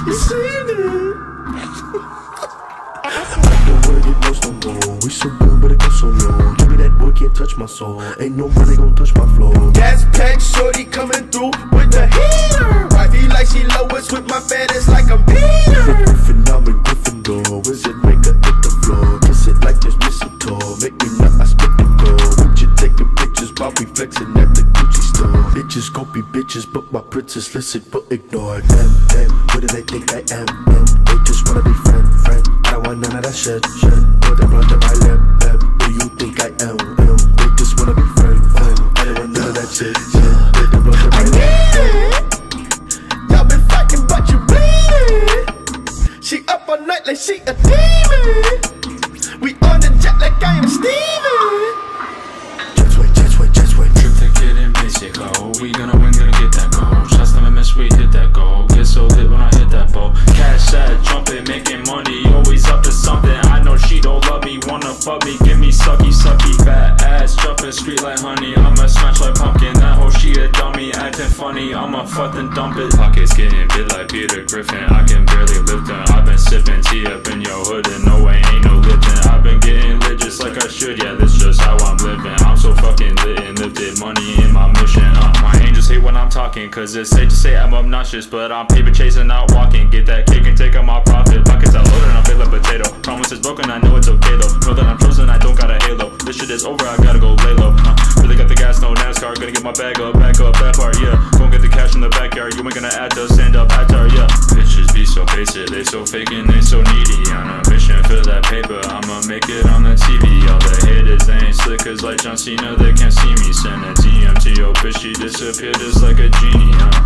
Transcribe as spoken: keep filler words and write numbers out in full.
You see me? Don't wanna get lost no more. We so good, but it goes so low. Give me that boy, can't touch my soul. Ain't nobody gon' touch my flow. Gas pack, shorty coming through with the heater. Wifey like she Lois with my fat ass like I'm Peter. Griffin, I'm in Gryffindor. Wizard, make her hit the floor. Kiss it like there's mistletoe. Make me not, I spit the gold. Would you taking pictures while we flexing at the Gucci store? Bitches gon' be bitches, but my princess listen but ignore them. Them, what do they think I am? Them, they just wanna be friend, friend. I don't want none of that shit, shit. Put them under my lip, lip. Who you think I am? am? They just wanna be friend, friend. I don't want none of that shit, shit. Put them under my lip, lip. Y'all been fighting but you bleeding. She up all night like she a demon. We on the jet like I am Steven. Just wait, just wait, just wait. Trip to get in basic, oh. We gonna win, gonna get that goal. Shots never miss, we hit that goal. Get so lit when I hit that ball. Cash out, jumping, making money, always up to something. I know she don't love me, wanna fuck me, give me sucky, sucky. Fat ass, jumping street like honey. I'ma smash like pumpkin. That hoe she a dummy, acting funny. I'ma fucking dump it. Pockets getting big like Peter Griffin. I can barely lift them. I've been sipping tea up in your hood, and no way ain't no lifting. I've been getting lit just like I should. Yeah, this just how I'm living. I'm so fucking lit and lifted. Money in my mission. Uh, my angels hate when I'm talking, cause it's safe to say I'm obnoxious, but I'm paper chasing, not walking. Get that cake and take out my profit. Pockets are loaded, I'm big like potato. Promise is broken, I know it's okay though. Know that I'm chosen, I don't got a halo. This shit is over, I gotta go lay low. Uh, really got the gas, no NASCAR. Gonna get my bag up, back up, that part, yeah. Gon' get the cash in the backyard. You ain't gonna add to stand up, attar, yeah. Bitches be so basic, they so fake and they so needy. On a mission for that paper, I'ma make it on the T V. All the haters, they ain't slickers like John Cena, they can't see me. Send a D M to your bitch, she disappeared just like a genie, uh.